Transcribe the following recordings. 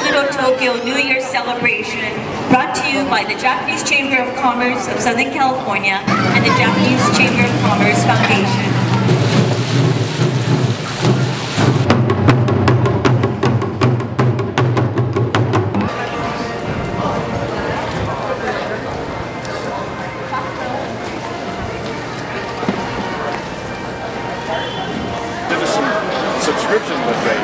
Little Tokyo New Year celebration brought to you by the Japanese Chamber of Commerce of Southern California and the Japanese Chamber of Commerce Foundation. Subscription buffet.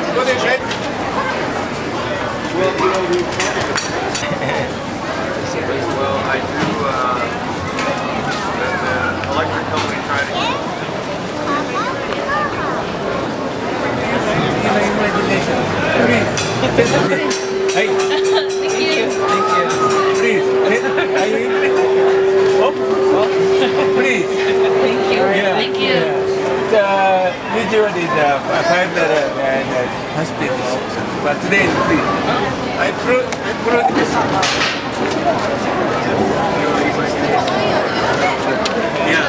Well, I do. The electric company tried to. Hey. Thank you. Please. Are you in? Oh. Please. Thank you. Yeah. Thank you. Usually the $5 hospital, but today is free. I brought this. Yeah.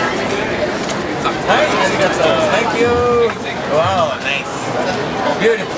Thank you. Wow, nice. Beautiful.